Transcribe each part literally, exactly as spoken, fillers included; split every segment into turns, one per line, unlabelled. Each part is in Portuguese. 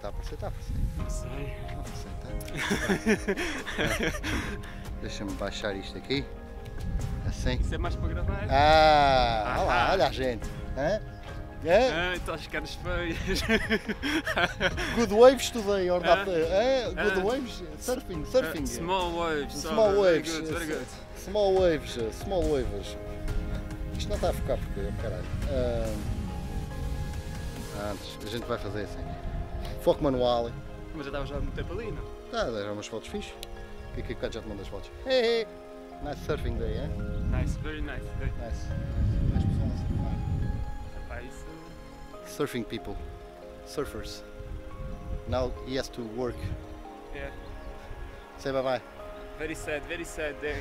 está a aparecer? Está a aparecer.
Não sei.
Não sei, está. Deixa-me baixar isto aqui. Assim.
Isso é mais para gravar.
Ah, olha lá,
Ah.
olha a gente. Hã? É?
Ah, então as caras feias.
Good waves today, or not?
Ah.
É? Good
Ah.
waves? Surfing, surfing.
Uh, small waves.
Small
oh,
waves.
Very good, very good.
Small waves, small waves. Isto não está a focar porque, caralho. Ah, antes, a gente vai fazer assim. Foco manual.
Mas já estava já há muito tempo ali, não?
Tá, já umas fotos fixe. E aqui já te mando as fotos. Hey, hey. Nice surfing day, hein?
Nice, very nice. Very
Nice. Nice pessoal a surfar.
Epá, isso...
Surfing people. Surfers. Now he has to work.
Yeah.
Say bye bye.
Very sad, very sad day.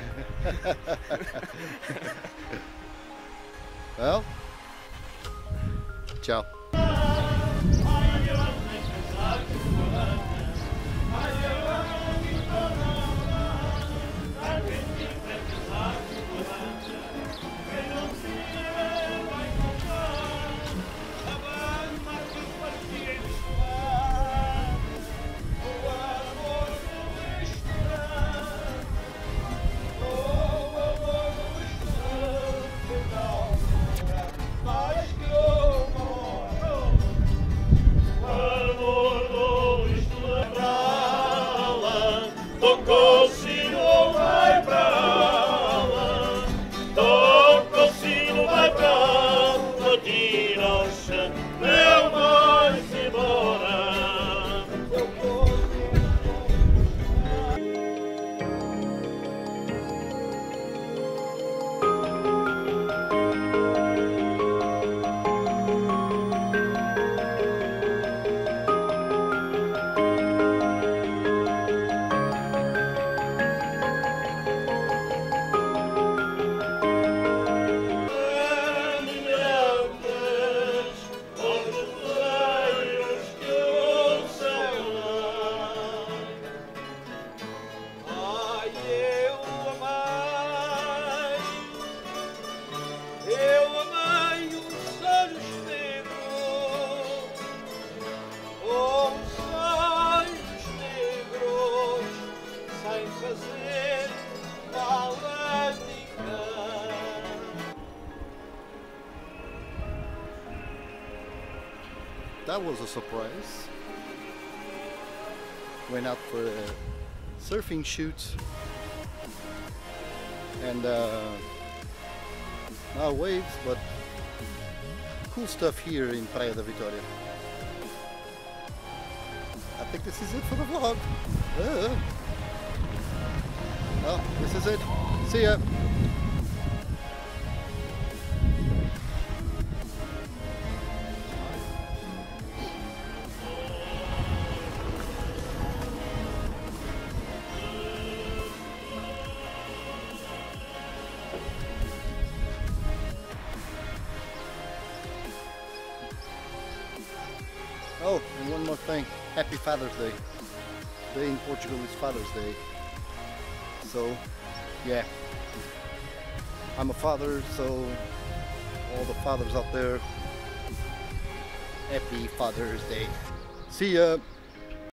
Well, tchau. That was a surprise. Went out for a surfing shoot and uh, now waves, but cool stuff here in Praia da Vitória. I think this is it for the vlog. Uh, well, this is it. See ya. Oh, and one more thing. Happy Father's Day. Today in Portugal is Father's Day. So, yeah. I'm a father, so all the fathers out there, happy Father's Day. See ya!